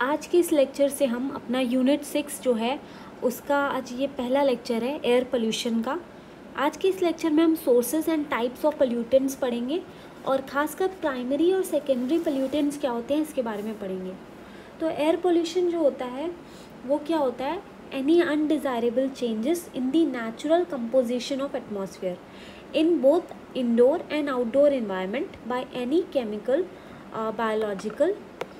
आज के इस लेक्चर से हम अपना यूनिट 6 जो है उसका आज ये पहला लेक्चर है एयर पोल्यूशन का। आज के इस लेक्चर में हम sources and types of pollutants पढ़ेंगे और ख़ासकर प्राइमरी और सेकेंडरी पोल्यूटेंट्स क्या होते हैं इसके बारे में पढ़ेंगे। तो एयर पोल्यूशन जो होता है वो क्या होता है, any undesirable changes in the natural composition of atmosphere in both indoor and outdoor environment by any chemical, biological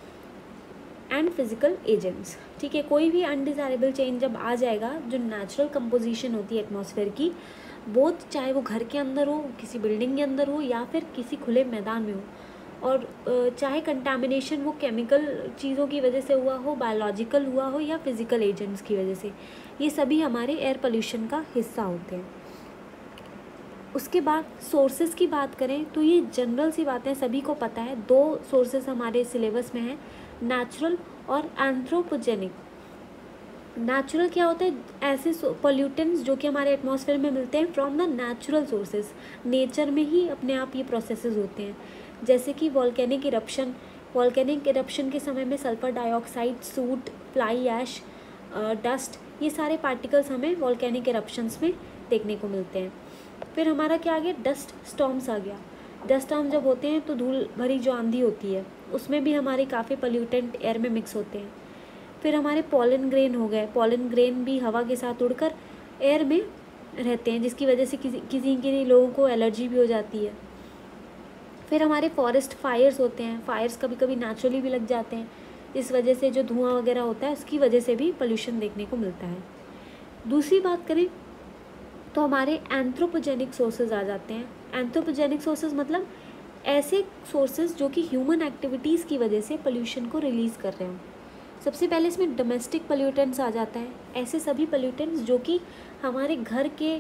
and physical agents. ठीक है, कोई भी अनडिज़ायरेबल चेंज जब आ जाएगा जो नेचुरल कंपोजिशन होती है एटमॉस्फेयर की, बोथ चाहे वो घर के अंदर हो, किसी बिल्डिंग के अंदर हो या फिर किसी खुले मैदान में हो, और चाहे कंटामिनेशन वो केमिकल चीज़ों की वजह से हुआ हो, बायोलॉजिकल हुआ हो या फिजिकल एजेंट्स की वजह से, ये सभी हमारे एयर पोल्यूशन का हिस्सा होते हैं। उसके बाद सोर्सेज की बात करें तो ये जनरल सी बातें सभी को पता है। दो सोर्सेज हमारे सिलेबस में हैं, नेचुरल और एंथ्रोपोजेनिक। नेचुरल क्या होता है, ऐसे पोल्यूटेंट्स जो कि हमारे एटमॉस्फेयर में मिलते हैं from the natural sources, nature में ही अपने आप ये प्रोसेसेस होते हैं। जैसे कि वॉल्केनिक इरप्शन, वॉल्केनिक इरप्शन के समय में sulphur dioxide, soot, fly ash, dust, ये सारे पार्टिकल्स हमें वॉल्केनिक इरप्शंस में देखने को मिलते हैं। फिर हमारा क्या आ गया, डस्ट स्टॉर्म्स आ गया। डस्ट स्टॉर्म जब होते हैं तो धूल भरी जो आंधी होती है उसमें भी हमारे काफ़ी पोल्यूटेंट एयर में मिक्स होते हैं। फिर हमारे पॉलन ग्रेन हो गए, पॉलन ग्रेन भी हवा के साथ उड़कर एयर में रहते हैं जिसकी वजह से किसी लोगों को एलर्जी भी हो जाती है। फिर हमारे फॉरेस्ट फायर्स होते हैं, फायर्स कभी कभी नेचुरली भी लग जाते हैं, इस वजह से जो धुआं वगैरह होता है उसकी वजह से भी पोल्यूशन देखने को मिलता है। दूसरी बात करें तो हमारे एंथ्रोपोजेनिक सोर्सेज आ जाते हैं। एंथ्रोपोजेनिक सोर्सेज मतलब ऐसे सोर्सेज जो कि ह्यूमन एक्टिविटीज़ की वजह से पोल्यूशन को रिलीज़ कर रहे हों। सबसे पहले इसमें डोमेस्टिक पोल्यूटेंट्स आ जाता है, ऐसे सभी पोल्यूटेंट्स जो कि हमारे घर के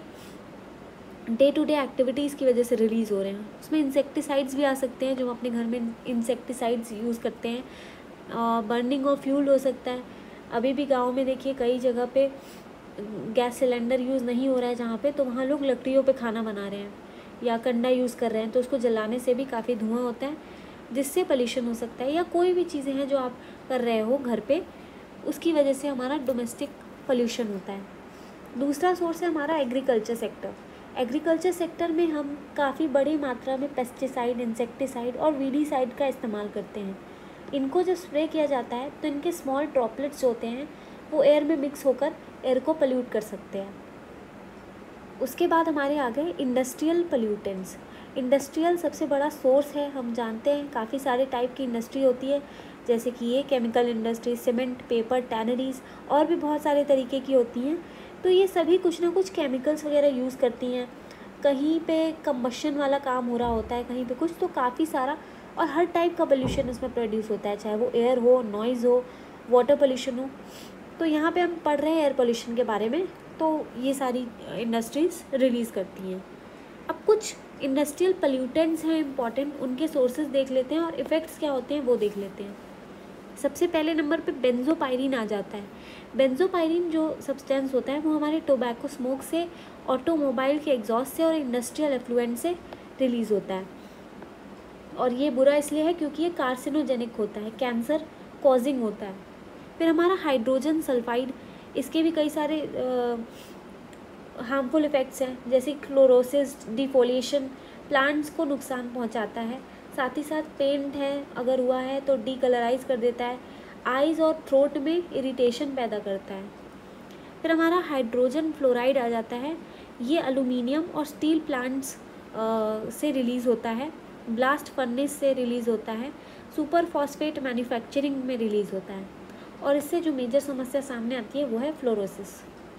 डे टू डे एक्टिविटीज़ की वजह से रिलीज़ हो रहे हैं। उसमें इंसेक्टिसाइड्स भी आ सकते हैं, जो हम अपने घर में इंसेक्टिसाइड्स यूज़ करते हैं। बर्निंग ऑफ फ्यूल हो सकता है। अभी भी गाँव में देखिए कई जगह पे गैस सिलेंडर यूज़ नहीं हो रहा है जहाँ पे, तो वहाँ लोग लकड़ियों पे खाना बना रहे हैं या कंडा यूज़ कर रहे हैं, तो उसको जलाने से भी काफ़ी धुआं होता है जिससे पोल्यूशन हो सकता है। या कोई भी चीज़ें हैं जो आप कर रहे हो घर पे, उसकी वजह से हमारा डोमेस्टिक पोल्यूशन होता है। दूसरा सोर्स है हमारा एग्रीकल्चर सेक्टर। एग्रीकल्चर सेक्टर में हम काफ़ी बड़ी मात्रा में पेस्टिसाइड, इंसेक्टिसाइड और वीडीसाइड का इस्तेमाल करते हैं। इनको जब स्प्रे किया जाता है तो इनके स्मॉल ड्रॉपलेट्स जो होते हैं वो एयर में मिक्स होकर एयर को पोल्यूट कर सकते हैं। उसके बाद हमारे आ गए इंडस्ट्रियल पोल्यूटेंट्स। इंडस्ट्रियल सबसे बड़ा सोर्स है, हम जानते हैं काफ़ी सारे टाइप की इंडस्ट्री होती है, जैसे कि ये chemical industry, cement, paper, tanneries और भी बहुत सारे तरीके की होती हैं। तो ये सभी कुछ ना कुछ केमिकल्स वगैरह यूज़ करती हैं। कहीं पे कंबशन वाला काम हो रहा होता है, कहीं पे कुछ, तो काफ़ी सारा और हर टाइप का पोल्यूशन इसमें प्रोड्यूस होता है, चाहे वो एयर हो, नॉइज़ हो, वाटर पोल्यूशन हो। तो यहाँ पे हम पढ़ रहे हैं एयर पोल्यूशन के बारे में, तो ये सारी इंडस्ट्रीज़ रिलीज़ करती हैं। अब कुछ इंडस्ट्रियल पोल्यूटेंट्स हैं इंपॉर्टेंट, उनके सोर्सेज देख लेते हैं और इफ़ेक्ट्स क्या होते हैं वो देख लेते हैं। सबसे पहले नंबर पे बेंजोपायरीन आ जाता है। बेंजोपायरीन जो सब्सटेंस होता है वो हमारे टोबैको स्मोक से, ऑटोमोबाइल के एग्जॉस्ट से और इंडस्ट्रियल एफ्लुएंट से रिलीज़ होता है। और ये बुरा इसलिए है क्योंकि ये कार्सिनोजेनिक होता है, कैंसर कॉजिंग होता है। फिर हमारा हाइड्रोजन सल्फाइड, इसके भी कई सारे हार्मफुल इफ़ेक्ट्स हैं, जैसे क्लोरोसिस, डिफोलिएशन, प्लांट्स को नुकसान पहुंचाता है। साथ ही साथ पेंट है अगर हुआ है तो डीकलराइज कर देता है, आइज़ और थ्रोट में इरिटेशन पैदा करता है। फिर हमारा हाइड्रोजन फ्लोराइड आ जाता है, ये एल्यूमिनियम और स्टील प्लांट्स से रिलीज़ होता है, ब्लास्ट फर्नेस से रिलीज़ होता है, सुपर फॉस्फेट मैन्युफैक्चरिंग में रिलीज़ होता है, और इससे जो मेजर समस्या सामने आती है वो है फ्लोरोसिस।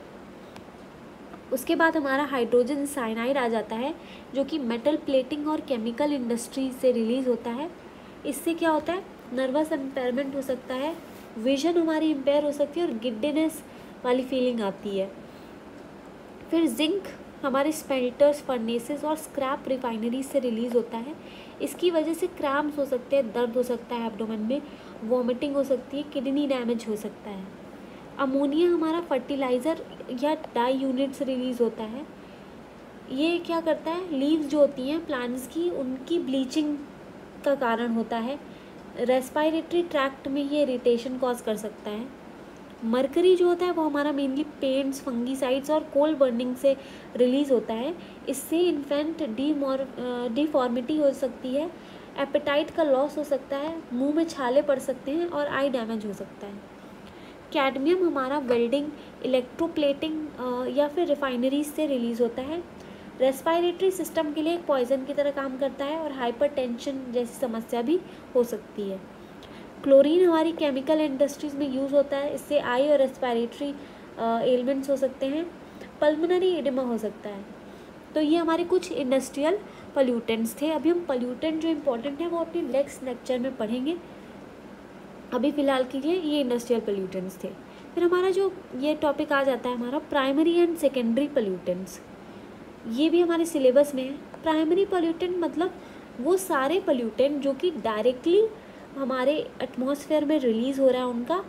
उसके बाद हमारा हाइड्रोजन साइनाइड आ जाता है, जो कि मेटल प्लेटिंग और केमिकल इंडस्ट्री से रिलीज़ होता है। इससे क्या होता है, नर्वस इम्पेयरमेंट हो सकता है, विजन हमारी इम्पेयर हो सकती है और गिड्डीनेस वाली फीलिंग आती है। फिर जिंक हमारे स्मेल्टर्स, फर्नेसेस और स्क्रैप रिफाइनरीज से रिलीज़ होता है। इसकी वजह से क्रैम्प्स हो सकते हैं, दर्द हो सकता है एब्डोमेन में, वॉमिटिंग हो सकती है, किडनी डैमेज हो सकता है। अमोनिया हमारा फर्टिलाइज़र या डाई यूनिट से रिलीज़ होता है। ये क्या करता है, लीव्स जो होती हैं प्लांट्स की, उनकी ब्लीचिंग का कारण होता है। रेस्पायरेटरी ट्रैक्ट में ये इरिटेशन कॉज कर सकता है। मरकरी जो होता है वो हमारा मेनली पेंट्स, फंगीसाइड्स और कोल बर्निंग से रिलीज़ होता है। इससे इन्फेंट डिफॉर्मिटी हो सकती है, एपेटाइट का लॉस हो सकता है, मुंह में छाले पड़ सकते हैं और आई डैमेज हो सकता है। कैडमियम हमारा वेल्डिंग, इलेक्ट्रोप्लेटिंग या फिर रिफाइनरीज से रिलीज़ होता है। रेस्पायरेटरी सिस्टम के लिए एक पॉइजन की तरह काम करता है और हाइपरटेंशन जैसी समस्या भी हो सकती है। क्लोरीन हमारी केमिकल इंडस्ट्रीज़ में यूज़ होता है, इससे आई और रेस्पायरेटरी एलिमेंट्स हो सकते हैं, पल्मोनरी एडिमा हो सकता है। तो ये हमारे कुछ इंडस्ट्रियल पोल्यूटेंट्स थे। अभी हम पोल्यूटेंट जो इम्पोर्टेंट है वो अपने नेक्स्ट लेक्चर में पढ़ेंगे। अभी फ़िलहाल के लिए ये इंडस्ट्रियल पोल्यूटेंट्स थे। फिर हमारा जो ये टॉपिक आ जाता है हमारा प्राइमरी एंड सेकेंडरी पोल्यूटेंट्स, ये भी हमारे सिलेबस में है। प्राइमरी पोल्यूटेंट मतलब वो सारे पोल्यूटेंट जो कि डायरेक्टली हमारे एटमॉस्फेयर में रिलीज़ हो रहा है उनका,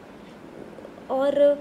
और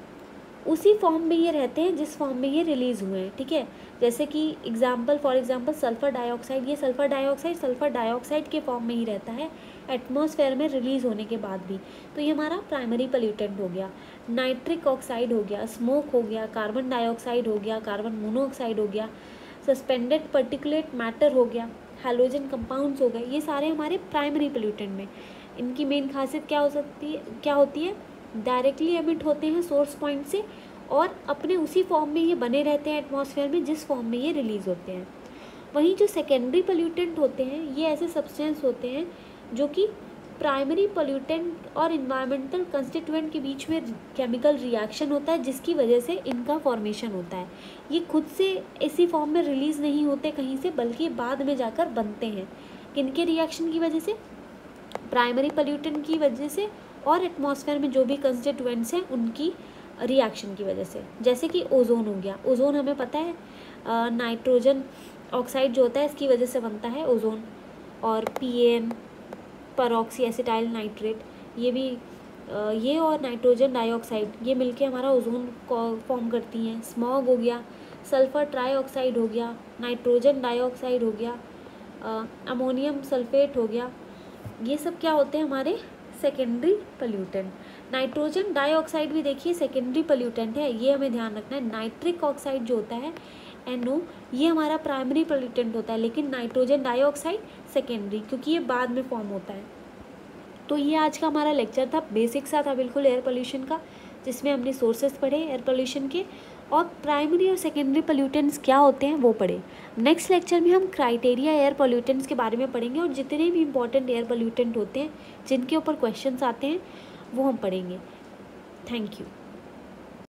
उसी फॉर्म में ये रहते हैं जिस फॉर्म में ये रिलीज़ हुए हैं, ठीक है। जैसे कि फॉर एग्जांपल सल्फ़र डाइऑक्साइड, ये सल्फ़र डाइऑक्साइड के फॉर्म में ही रहता है एटमॉस्फेयर में रिलीज़ होने के बाद भी, तो ये हमारा प्राइमरी पोल्यूटेंट हो गया। नाइट्रिक ऑक्साइड हो गया, स्मोक हो गया, कार्बन डाइऑक्साइड हो गया, कार्बन मोनोऑक्साइड हो गया, सस्पेंडेड पर्टिकुलेट मैटर हो गया, हैलोजन कंपाउंड्स हो गए, ये सारे हमारे प्राइमरी पोल्यूटेंट में। इनकी मेन खासियत क्या होती है, डायरेक्टली एमिट होते हैं सोर्स पॉइंट से और अपने उसी फॉर्म में ये बने रहते हैं एटमॉस्फेयर में जिस फॉर्म में ये रिलीज़ होते हैं। वहीं जो सेकेंडरी पोल्यूटेंट होते हैं ये ऐसे सब्सटेंस होते हैं जो कि प्राइमरी पोल्यूटेंट और इन्वायरमेंटल कंस्टिट्यूएंट के बीच में केमिकल रिएक्शन होता है जिसकी वजह से इनका फॉर्मेशन होता है। ये खुद से इसी फॉर्म में रिलीज़ नहीं होते कहीं से, बल्कि बाद में जाकर बनते हैं। किनके रिएक्शन की वजह से, प्राइमरी पोल्यूटेंट की वजह से और एटमॉस्फेयर में जो भी कंस्टिट्यूएंट्स हैं उनकी रिएक्शन की वजह से। जैसे कि ओजोन हो गया, ओजोन हमें पता है नाइट्रोजन ऑक्साइड जो होता है इसकी वजह से बनता है ओजोन, और PAN परऑक्सी एसिटाइल नाइट्रेट, ये भी ये और नाइट्रोजन डाइऑक्साइड ये मिलके हमारा ओजोन को फॉर्म करती हैं। स्मॉग हो गया, सल्फ़र ट्राईऑक्साइड हो गया, नाइट्रोजन डाइऑक्साइड हो गया, अमोनियम सल्फेट हो गया, ये सब क्या होते हैं हमारे सेकेंडरी पोल्यूटेंट। नाइट्रोजन डाइऑक्साइड भी देखिए सेकेंडरी पोल्यूटेंट है, ये हमें ध्यान रखना है। नाइट्रिक ऑक्साइड जो होता है NO, ये हमारा प्राइमरी पोल्यूटेंट होता है, लेकिन नाइट्रोजन डाइऑक्साइड सेकेंडरी, क्योंकि ये बाद में फॉर्म होता है। तो ये आज का हमारा लेक्चर था, बेसिक सा था बिल्कुल एयर पोल्यूशन का, जिसमें हमने सोर्सेज पढ़े एयर पोल्यूशन के और प्राइमरी और सेकेंडरी पोल्यूटेंट्स क्या होते हैं वो पढ़े। नेक्स्ट लेक्चर में हम क्राइटेरिया एयर पोल्यूटेंट्स के बारे में पढ़ेंगे और जितने भी इंपॉर्टेंट एयर पोल्यूटेंट होते हैं जिनके ऊपर क्वेश्चंस आते हैं वो हम पढ़ेंगे। Thank you.